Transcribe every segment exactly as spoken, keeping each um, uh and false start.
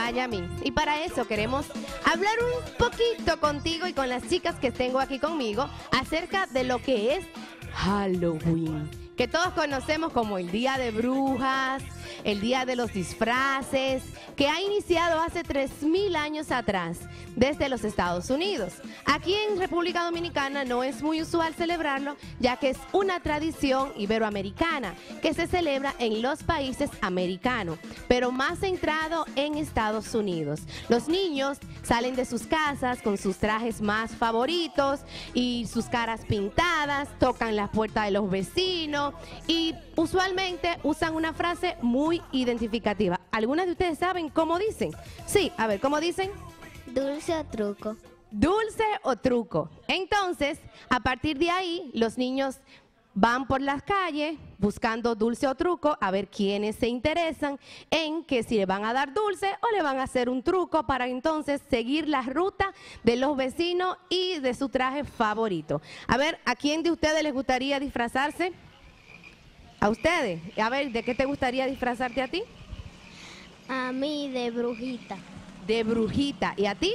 Payamín. Y para eso queremos hablar un poquito contigo y con las chicas que tengo aquí conmigo acerca de lo que es Halloween, que todos conocemos como el Día de Brujas, el Día de los Disfraces, que ha iniciado hace tres mil años atrás desde los Estados Unidos. Aquí en República Dominicana no es muy usual celebrarlo, ya que es una tradición iberoamericana que se celebra en los países americanos, pero más centrado en Estados Unidos. Los niños salen de sus casas con sus trajes más favoritos y sus caras pintadas, tocan la puerta de los vecinos y usualmente usan una frase muy identificativa. ¿Algunas de ustedes saben cómo dicen? Sí, a ver, ¿cómo dicen? Dulce o truco. Dulce o truco. Entonces, a partir de ahí, los niños van por las calles buscando dulce o truco a ver quiénes se interesan en que si le van a dar dulce o le van a hacer un truco para entonces seguir la ruta de los vecinos y de su traje favorito. A ver, ¿a quién de ustedes les gustaría disfrazarse? ¿A ustedes? A ver, ¿de qué te gustaría disfrazarte a ti? A mí de brujita. De brujita. ¿Y a ti?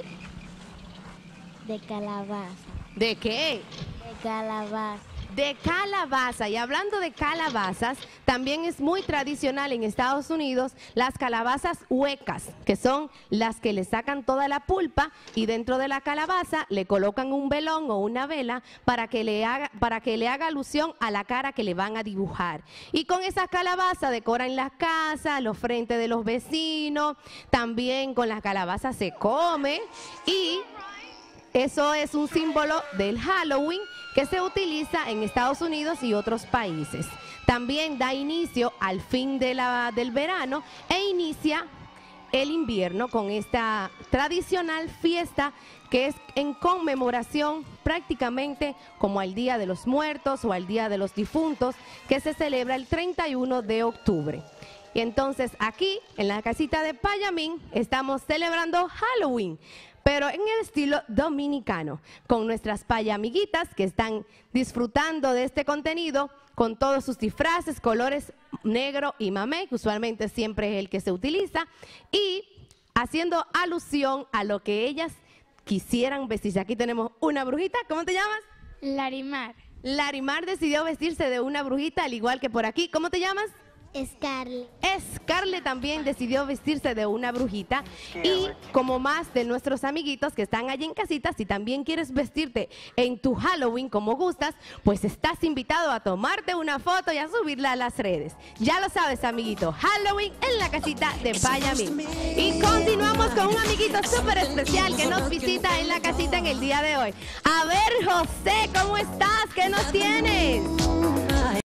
De calabaza. ¿De qué? De calabaza. De calabaza. Y hablando de calabazas, también es muy tradicional en Estados Unidos las calabazas huecas, que son las que le sacan toda la pulpa y dentro de la calabaza le colocan un velón o una vela para que le haga, para que le haga alusión a la cara que le van a dibujar. Y con esas calabazas decoran las casas, los frentes de los vecinos, también con las calabazas se come y eso es un símbolo del Halloween que se utiliza en Estados Unidos y otros países. También da inicio al fin de la, del verano e inicia el invierno con esta tradicional fiesta que es en conmemoración prácticamente como al Día de los Muertos o al Día de los Difuntos, que se celebra el treinta y uno de octubre. Y entonces aquí, en la casita de Payamín, estamos celebrando Halloween, pero en el estilo dominicano, con nuestras payamiguitas que están disfrutando de este contenido con todos sus disfraces, colores negro y mamé, que usualmente siempre es el que se utiliza, y haciendo alusión a lo que ellas quisieran vestirse. Aquí tenemos una brujita, ¿cómo te llamas? Larimar. Larimar decidió vestirse de una brujita, al igual que por aquí. ¿Cómo te llamas? Scarlett. Scarlett también decidió vestirse de una brujita y como más de nuestros amiguitos que están allí en casita, si también quieres vestirte en tu Halloween como gustas, pues estás invitado a tomarte una foto y a subirla a las redes. Ya lo sabes, amiguito, Halloween en la casita de Payamín. Y continuamos con un amiguito súper especial que nos visita en la casita en el día de hoy. A ver, José, ¿cómo estás? ¿Qué nos tienes?